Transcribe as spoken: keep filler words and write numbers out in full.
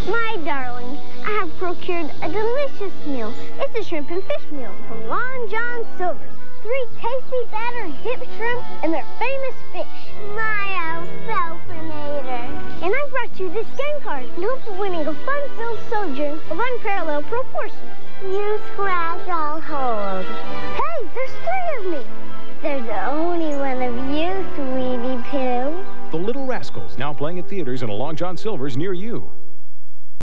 My darling, I have procured a delicious meal. It's a shrimp and fish meal from Long John Silver's. Three tasty battered dip shrimp and their famous fish. My self-nator. And I brought you this game card in hope of winning a fun-filled sojourn of unparalleled proportions. You scratch, I'll hold. Hey, there's three of me. There's only one of you, sweetie Pooh. The Little Rascals, now playing at theaters and along John Silver's near you.